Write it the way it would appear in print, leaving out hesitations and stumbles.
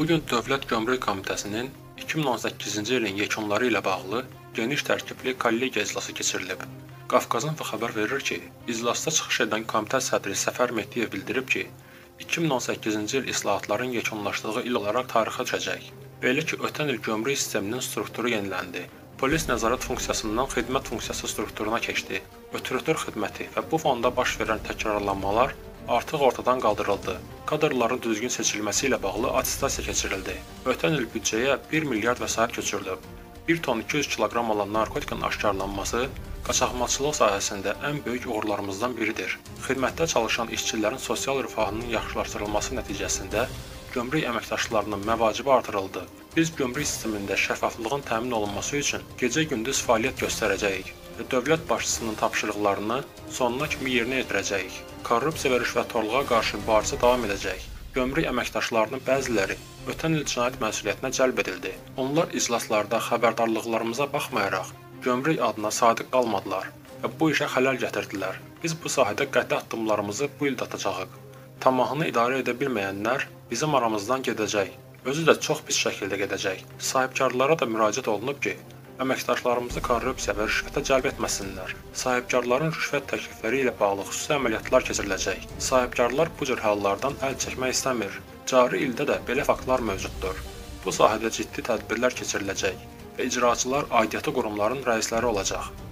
Bugün Dövlət Gömrük Komitəsinin 2018-ci ilin yekunları ilə bağlı geniş tərkibli kollegiya iclası keçirilib. Qafqazın xəbər verir ki, iclasda çıxış edən komitə sədri Səfər Mehdiyev bildirib ki, 2018-ci il islahatların yekunlaşdığı il olaraq tarixə düşəcək. Belə ki, ötən il gömrük sisteminin strukturu yeniləndi. Polis nəzarət funksiyasından xidmət funksiyası strukturuna keçdi. Ötürütür xidməti və bu fonda baş verən təkrarlanmalar artıq ortadan qaldırıldı. Kadrların düzgün seçilməsi ilə bağlı attestasiya keçirildi. Ötən il büdcəyə 1 milyard vəsait köçürülüb. 1 ton 200 kiloqram olan narkotikin aşkarlanması qaçaqmalçılıq sahəsində ən böyük uğurlarımızdan biridir. Xidmətdə çalışan işçilərin sosial rifahının yaxşılaşdırılması nəticəsində gömrük əməkdaşlarının məvacibi artırıldı. Biz gömrük sistemində şəffaflığın təmin olunması üçün gecə-gündüz fəaliyyət göstərəcəyik və dövlət başçısının tapşırıqlarını sonuna kimi yerinə yetirəcəyik. Korrupsiya və rüşvətxorluğa qarşı mübarizə davam edəcək. Gömrük əməkdaşlarının bəziləri ötən il cinayət məsuliyyətinə cəlb edildi. Onlar iclaslarda xəbərdarlıqlarımıza baxmayaraq, gömrük adına sadiq qalmadılar və bu işə xələl gətirdilər. Biz bu sahədə qəti addımlarımızı bu il də atacağıq. Tamahını idarə edə bilməyənlər bizim aramızdan gedəcək. Özü də çox pis şəkildə gedəcək. Sahibkarlara da müraciət olunub ki, əməkdaşlarımızı korrupsiya və rüşvətə cəlb etməsinlər. Sahibkarların rüşvət təklifləri ilə bağlı xüsusi əməliyyatlar keçiriləcək. Sahibkarlar bu cür hallardan əl çəkmək istəmir. Cari ildə də belə faktlar mövcuddur. Bu sahədə ciddi tədbirlər keçiriləcək və icraçılar aidiyyatı qurumların rəisləri olacaq.